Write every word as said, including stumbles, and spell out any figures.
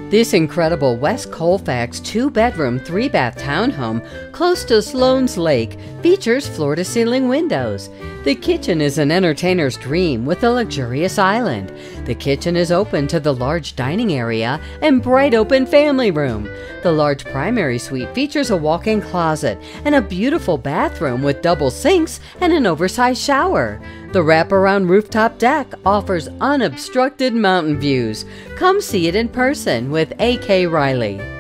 This incredible West Colfax two-bedroom, three-bath townhome close to Sloan's Lake features floor-to-ceiling windows. The kitchen is an entertainer's dream with a luxurious island. The kitchen is open to the large dining area and bright open family room. The large primary suite features a walk-in closet and a beautiful bathroom with double sinks and an oversized shower. The wraparound rooftop deck offers unobstructed mountain views. Come see it in person with A K Riley.